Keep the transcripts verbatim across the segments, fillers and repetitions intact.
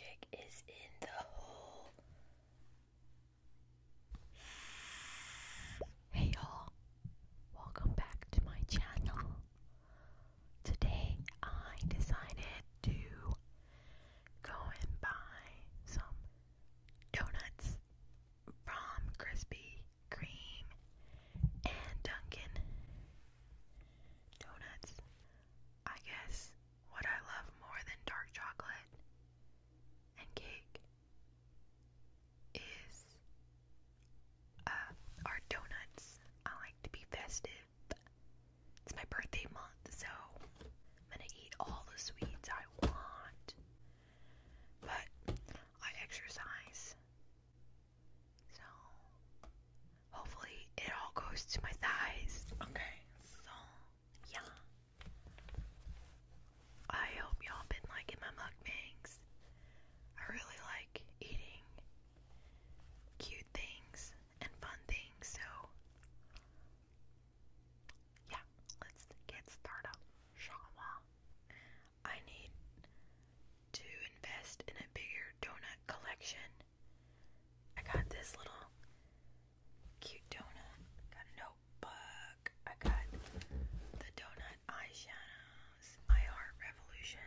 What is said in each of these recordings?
magic is in the hole. Hey y'all, welcome back to my channel. Today I decided to go and buy some donuts from Krispy Kreme and Dunkin Donuts. I guess what I love more than dark chocolate and cake is uh, our donuts. I like to be festive. It's my birthday month, so I'm gonna eat all the sweets I want. But I exercise, so hopefully it all goes to my thighs. Okay, so yeah. I hope y'all been liking my mukbangs. I really like eating cute things and fun things, so yeah, let's get started, shall we? I need to invest in a bigger donut collection. I got this little cute donut, got a notebook, I got the donut eyeshadows, I Heart Revolution.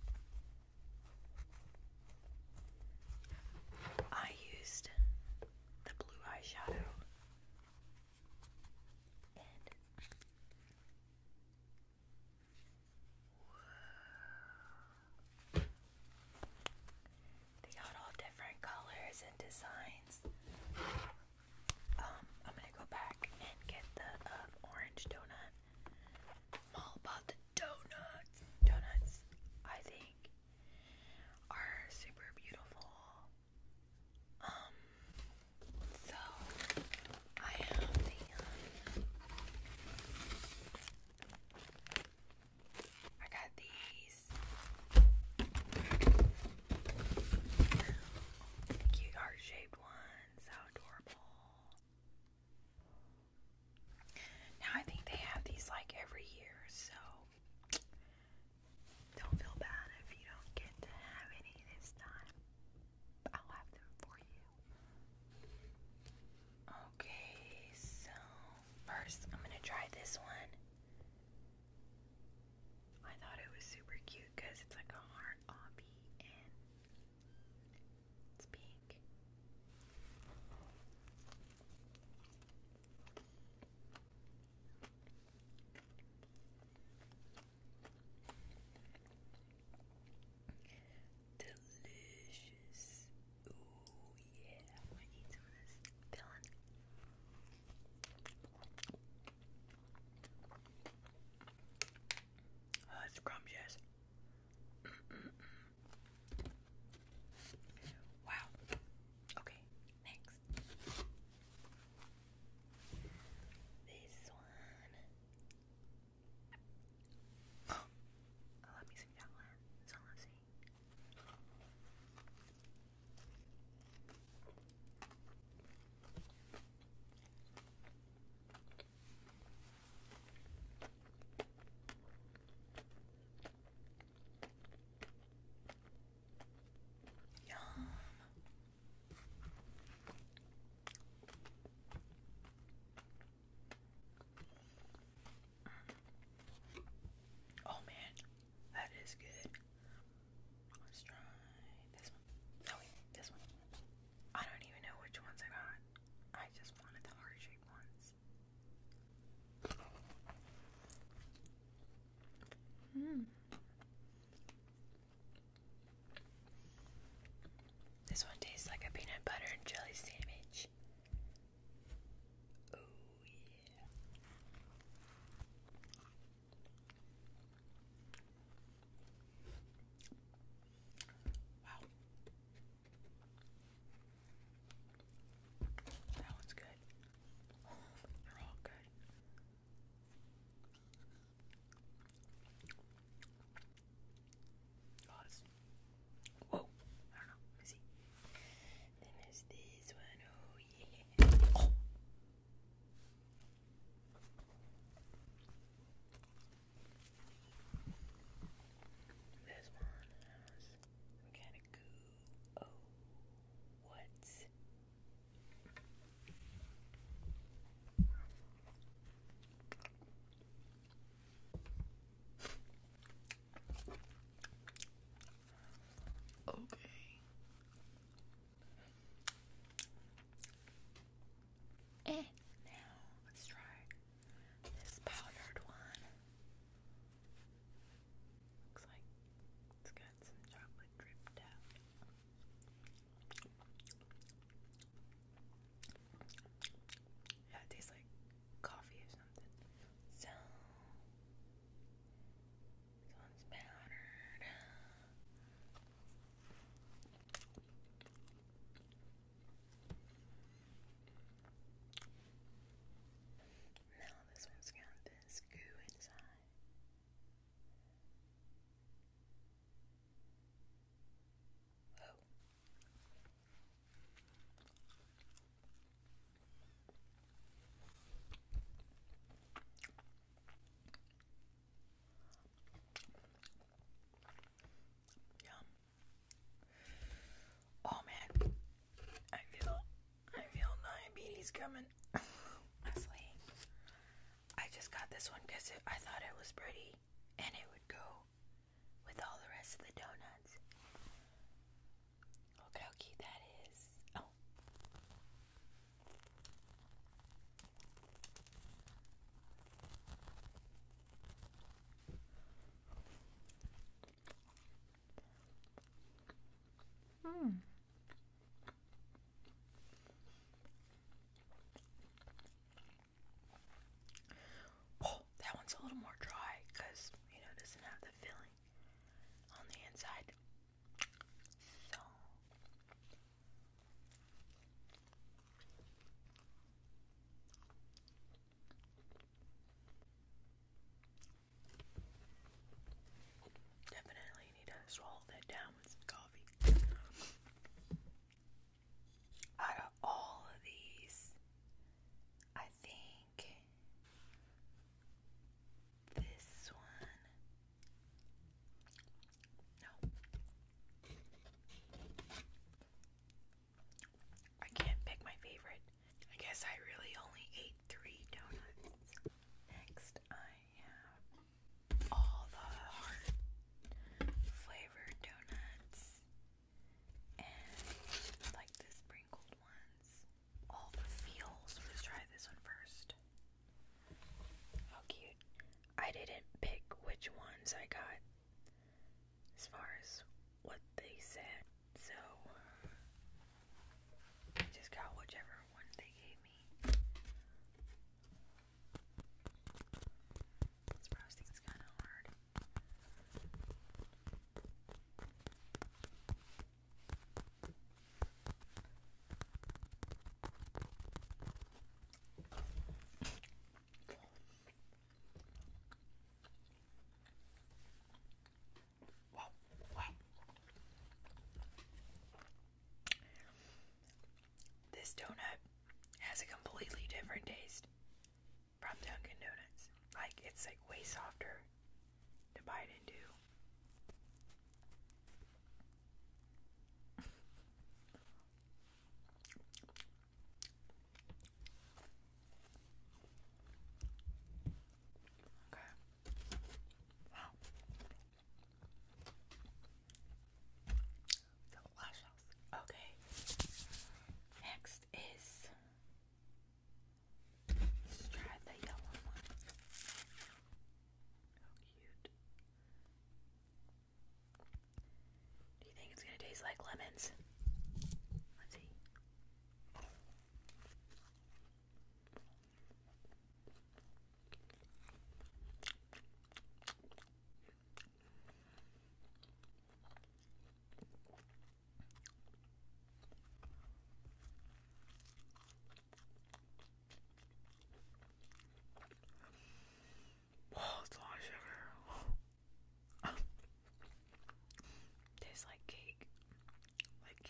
I used the blue eyeshadow and whoa. They got all different colors and designs. Um, I'm gonna go back and get the um, orange donut. I'm all about the donuts. Donuts. coming. Honestly, I just got this one because I thought it was pretty and it would go with all the rest of the donuts. Look how cute that is. Oh. Hmm. Oh, that one's a little more dry because, you know, it doesn't have the filling on the inside. So. Definitely need to swallow that down with some coffee. Out of all of these, I think this one. No. I can't pick my favorite. I guess I really only ate three donuts. Next, I have all the heart flavored donuts and like the sprinkled ones. All the feels. Let's try this one first. How cute. I didn't pick which ones I got as far as what they said, so I just got whichever one they gave me. This frosting's kind of hard. Wow, wow. This donut has a completely different taste from Dunkin Donuts. Like, it's like way softer to bite into. Okay. Wow. Delicious. Okay. Next is, let's try the yellow one. How cute. Do you think it's gonna taste like lemons? Let's see. Whoa, it's a lot of sugar. Tastes like cake. Like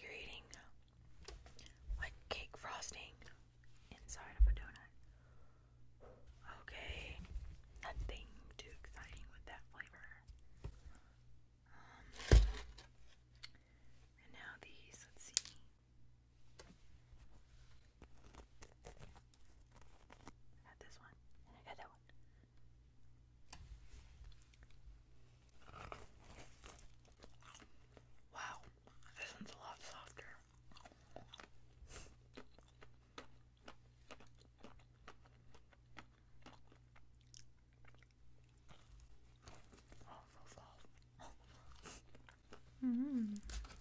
you're eating like cake frosting inside of a donut. Okay, nothing too exciting with that flavor. Um, and now these, let's see. I got this one, and I got that one. Wow, this one's a lot softer. Oh, so soft. Mm-hmm.